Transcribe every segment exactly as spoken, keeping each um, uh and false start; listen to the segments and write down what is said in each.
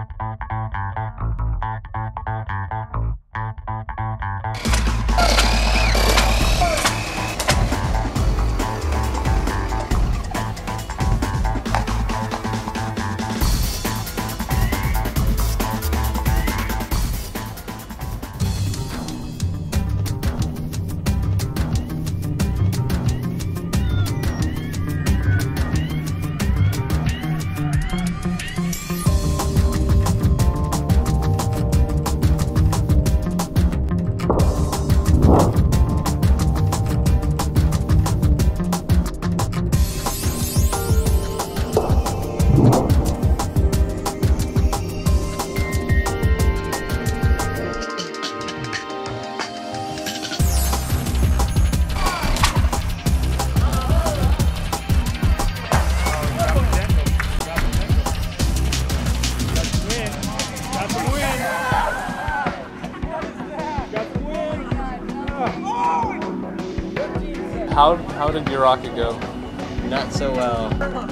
How, how did your rocket go? Not so well.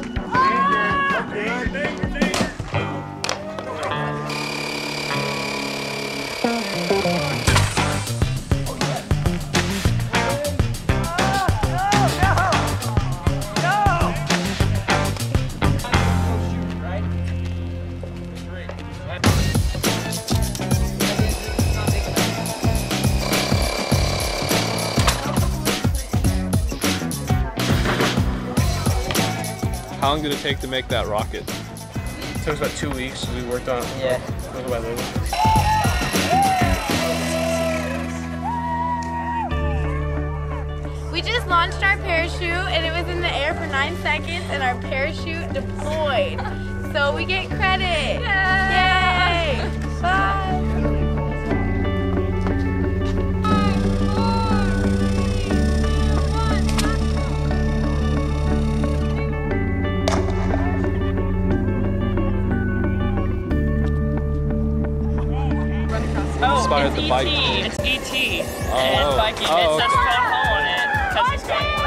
How long did it take to make that rocket? It took us about two weeks. We worked on it. Yeah. With the weather. We just launched our parachute and it was in the air for nine seconds and our parachute deployed. So we get credit. Yay! Yay! Bye! Inspired it's the E T bike. It's E T Oh, and biking. oh, It says okay. Phone Hole on it because he's got